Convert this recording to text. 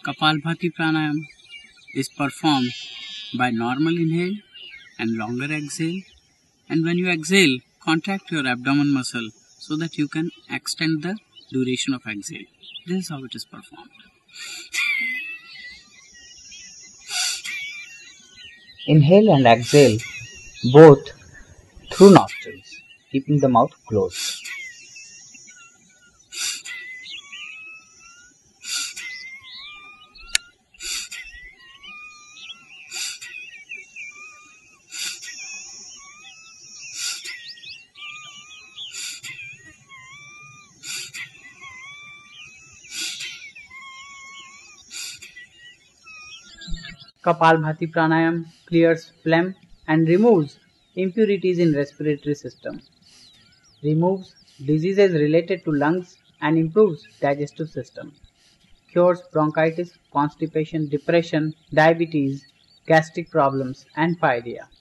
Kapalabhati Pranayama is performed by normal inhale and longer exhale, and when you exhale, contract your abdomen muscle so that you can extend the duration of exhale. This is how it is performed. Inhale and exhale both through nostrils, keeping the mouth closed. Kapalabhati Pranayama clears phlegm and removes impurities in respiratory system, removes diseases related to lungs and improves digestive system, cures bronchitis, constipation, depression, diabetes, gastric problems and pyorrhea.